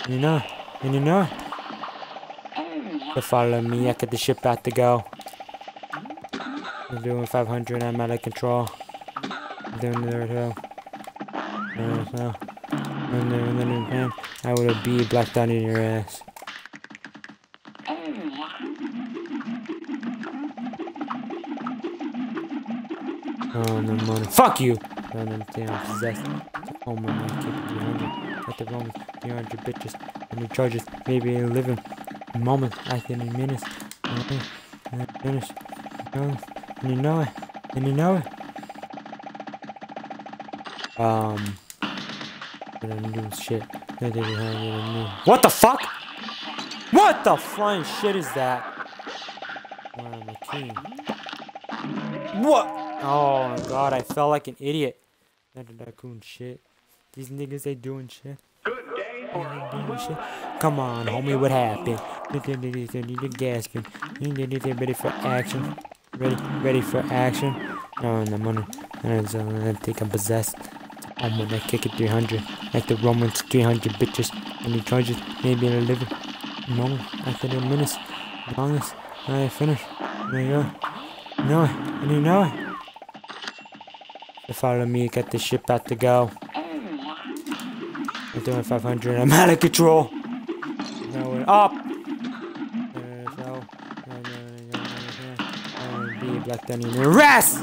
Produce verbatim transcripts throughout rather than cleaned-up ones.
You know, and you know, to follow me, I got the ship out to go. I'm doing five hundred, I'm out of control. I'm doing the hill. No, and then, and then, I would have be blacked out in your ass. Oh, no money. Fuck you! No, no, damn, possessed. Oh, my man, keep it three hundred. At the Romans, three hundred bitches. And the charges, maybe a living moment, acting in minutes. And then finish. And you know it. And you know it. Um. New shit. What the fuck? What the flying shit is that? Where am I king? What? Oh my god, I felt like an idiot. That raccoon shit. These niggas, they doing shit. Good day for doing shit. Come on, homie, what happened? You're gasping. You're ready for action. Ready, ready for action. Oh, no money. I think I'm possessed. I'm gonna kick it three hundred. Like the Romans, three hundred bitches. And the charges, maybe in a living moment. After the minutes. Longest. I finish. There you go. You know it. And you know it. If follow me, get the ship out to go. I'm doing five hundred. I'm out of control. Now we're up. There's no. I'm be black down in the rest.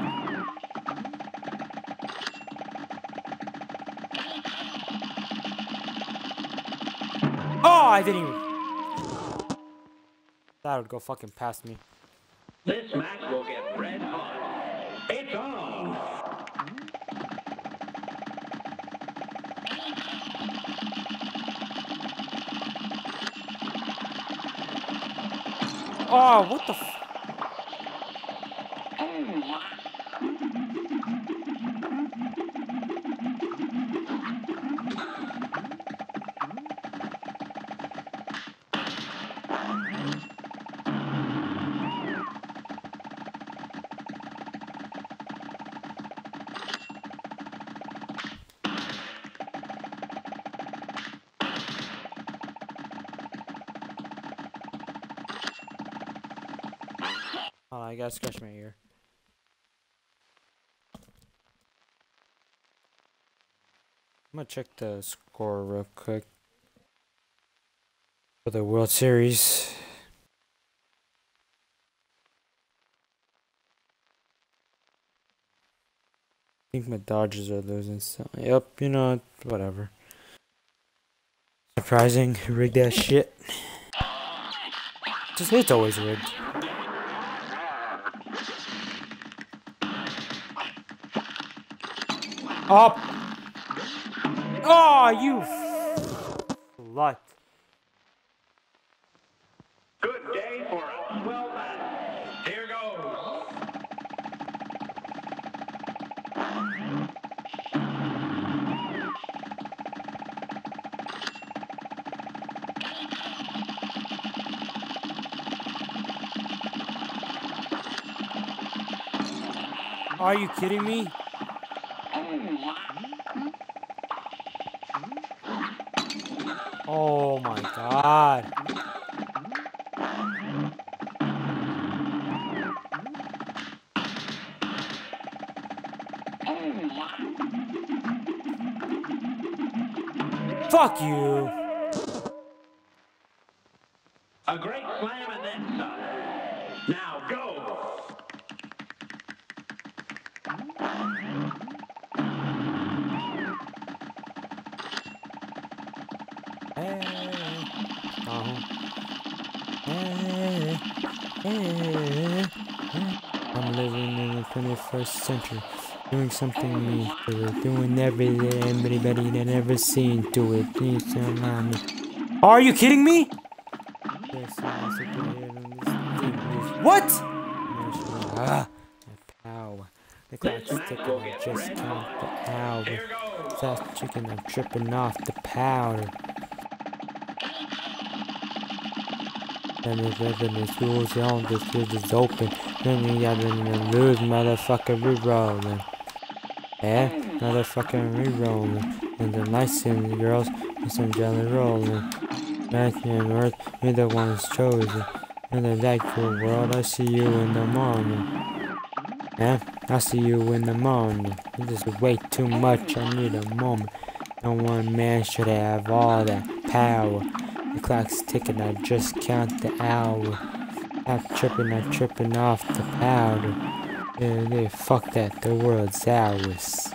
Oh, I didn't even. That would go fucking past me. This match will get red hot. It's on. Oh, what the f- Oh, I gotta scratch my ear. I'm gonna check the score real quick for the World Series. I think my Dodgers are losing, so yep, you know, whatever. Surprising, rigged that shit. Just it's always rigged. Up! Oh, you slut. Good day for a swell match. Here goes. Are you kidding me? Oh my god. Fuck you. A great slam and then some. Now go. Hey. Uh-huh. Hey. Hey. I'm living in the twenty-first century, doing something me to it, doing everything anybody that ever seen to it. Please don't mind me. Are you kidding me? What? Ah, the power. The clock's ticking, I just count the hour. Fast chicken, I'm tripping off the powder. And if the school's on, this field is open. Then you gotta lose, motherfucker, re-rolling. Yeah, motherfucker, re-rolling. And the nice and the girls and some jelly rolling. Back in earth, we're the ones chosen. In the rightful world, I see you in the morning. Yeah, I'll see you in the morning. You just way too much, I need a moment. No one man should have all that power. The clock's ticking, I just count the hour. Stop tripping, I'm tripping off the powder. Yeah, yeah, fuck that, the world's ours.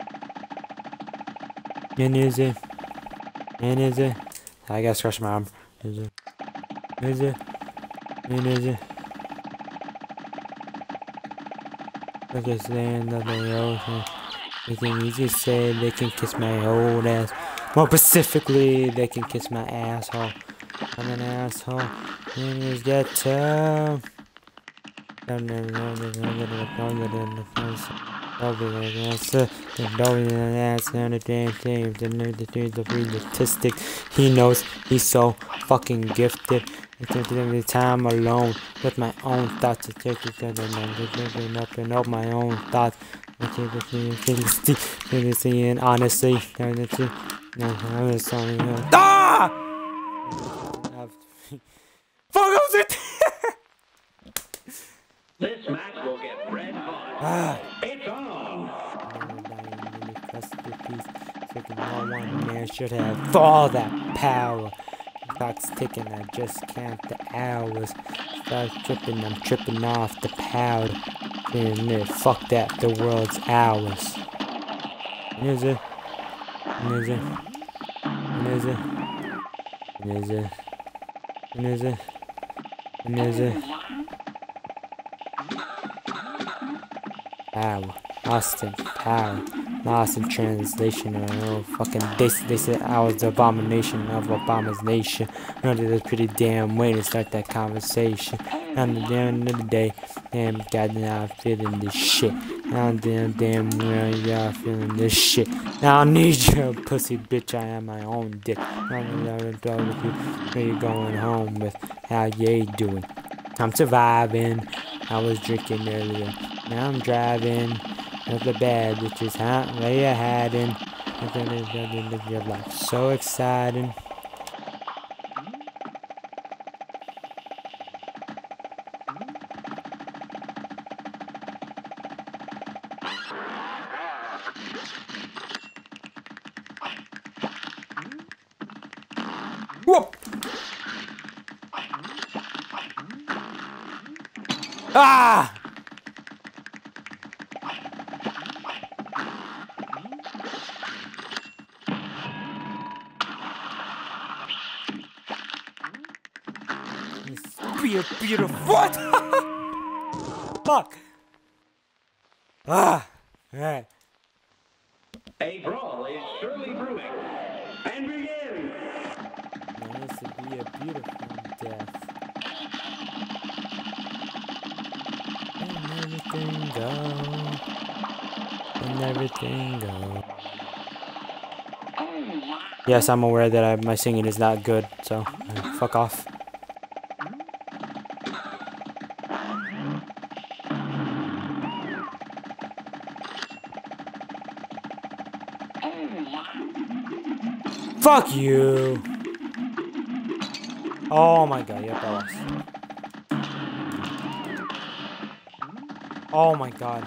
And is it? And is it? I gotta scratch my arm. Is it? Is it? And is it? Look at the end of the ocean. They can easily say they can kiss my old ass. More specifically, they can kiss my asshole. I'm an asshole. And it's get tough. He knows he's so fucking gifted. The time alone with my own thoughts, up my own thoughts. And honestly, ah! Fuck it! This match will get red hot. Ah. It's on. No one man should have all that power. The clock's ticking, I just count the hours. Start tripping, I'm tripping off the powder. And fuck that, the world's ours. Is it? Is it? Is it? Is it? Is it? Is it? Power, lost in power, lost in translation. I know, fucking they they said I was the abomination of Obama's nation. I know that's pretty damn way to start that conversation. And at the end of the day, damn goddamn, I'm feeling this shit. Now damn damn where y'all feeling this shit. Now I need your pussy bitch. I am my own dick. I'm where you going home with? How you doing? I'm surviving. I was drinking earlier. Now I'm driving. At the bad bitches, huh? Where you hiding? Your life so exciting. Whoop! Ah! Beautiful, beautiful. What? Fuck. Ah. Alright. A brawl is surely brewing. And begin. This would be a beautiful death. And everything go. And everything go. Yes, I'm aware that I, my singing is not good, so uh, fuck off. Fuck you! Oh my god, yep, I lost. Oh my god.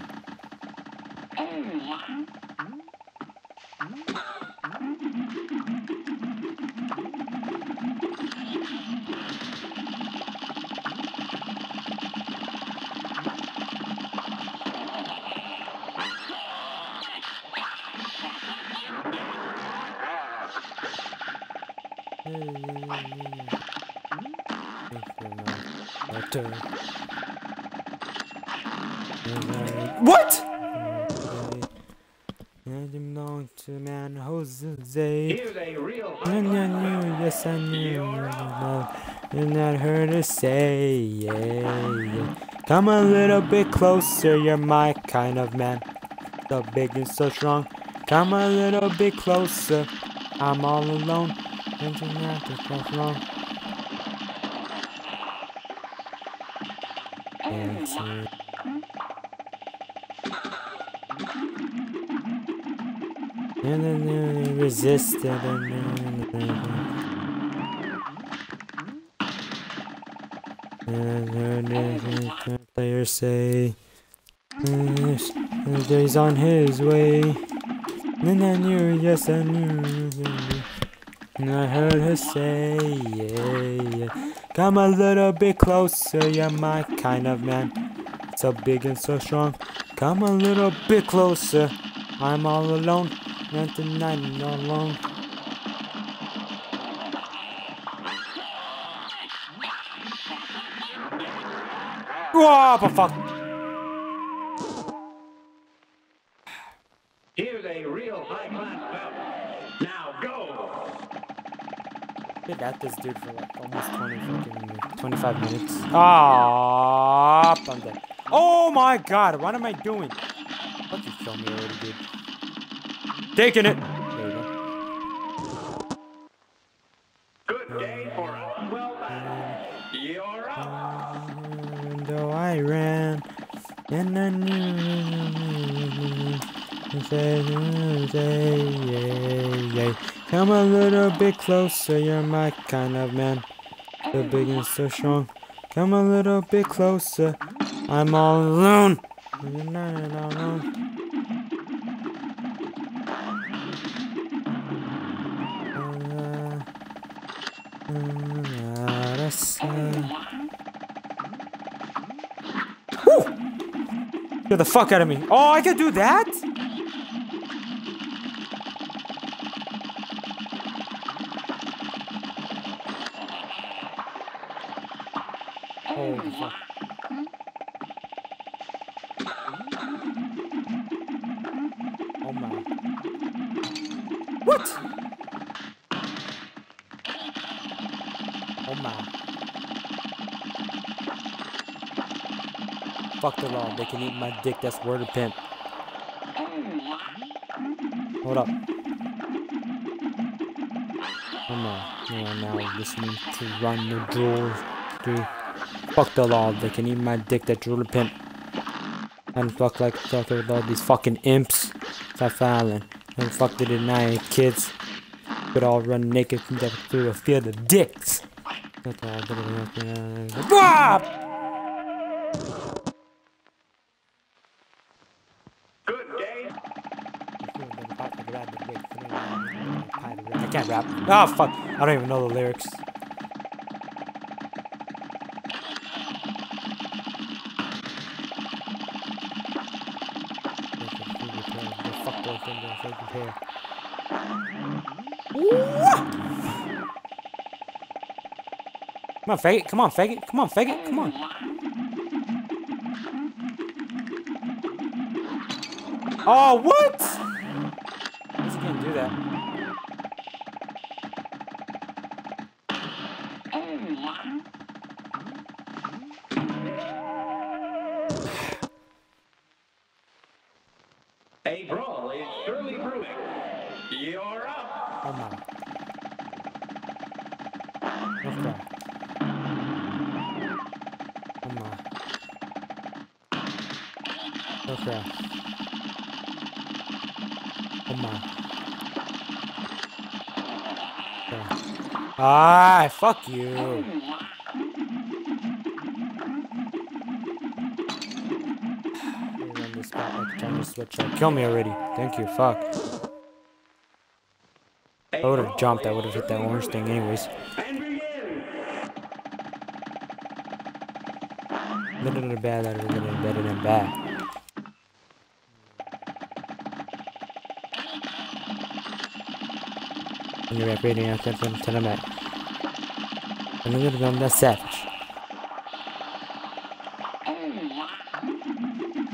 What? I belong to man Jose. Here's a real I knew, yes I knew. And not her to say, yeah, yeah. Come a little bit closer, you're my kind of man. So big and so strong. Come a little bit closer. I'm all alone. And you're not that long. Dancing. And then uh, resist it. And then players say he's on his way. And I knew, yes I knew. And I heard her say, yeah, yeah. Come a little bit closer, you're my kind of man. So big and so strong. Come a little bit closer. I'm all alone. Not tonight, not alone. Whoa, but fuck. Here's a real high-class bout. Now go! Been at this dude for like almost twenty fucking twenty-five minutes. Ah, I'm dead. Oh my god, what am I doing? What you show me already, dude? Taking it. There you go. Good day for a swell battle. You're up. And though I ran, and I knew. Say, say, yeah, yeah. Come a little bit closer, you're my kind of man. So big and so strong. Come a little bit closer. I'm all alone. You're not alone. Woo! Get the fuck out of me. Oh, I can do that? Holy fuck. Oh my. What? Oh my. Fuck the law. They can eat my dick. That's word of pimp. Hold up. Oh my. You are now listening to Run the Drool. Dude. Fuck the law. They can eat my dick. That's word of pimp. And fuck like fuck with all these fucking imps. Fat Island. And fuck the deny kids. Could all run naked through a field of dicks. Wah! Good day. I can't rap. Oh fuck. I don't even know the lyrics. Come on, faggot. Come on, faggot. Come on, faggot. Come on. Oh, what? I guess you can't do that. A brawl is surely brewing. You're up. Oh my. Okay. Oh my. Okay. Oh my. Okay. Ah, fuck you. Run this spot like trying to switch up. Kill me already. Thank you. Fuck. I would have jumped. I would have hit that orange thing anyways. And begin. Better than bad. Better than better than bad. And you're reading after tonight. And I'm gonna go that savage.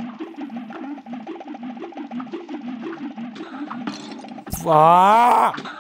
Ah!